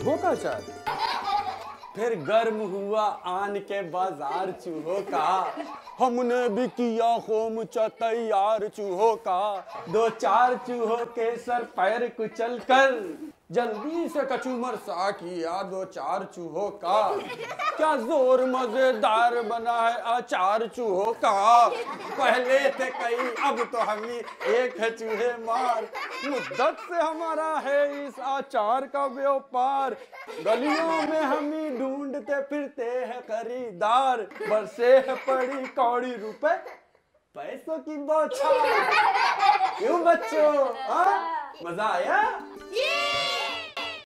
चूहों का अचार। फिर गर्म हुआ आन के बाजार चूहों का, हमने भी किया खोम तैयार चूहों का। दो चार चूहों के सर पैर कुचल कर जल्दी से कचूमर सा किया दो चार चूहों का। क्या जोर मजेदार बना है अचार चूहों का। पहले थे कई अब तो हम ही एक है चूहे मार। मुद्दत से हमारा है इस अचार का व्यापार। गलियों में हम ही ढूंढते फिरते हैं खरीदार। बरसे है पड़ी कौड़ी रुपए पैसों की बौछार। क्यों बच्चों, मजा आया?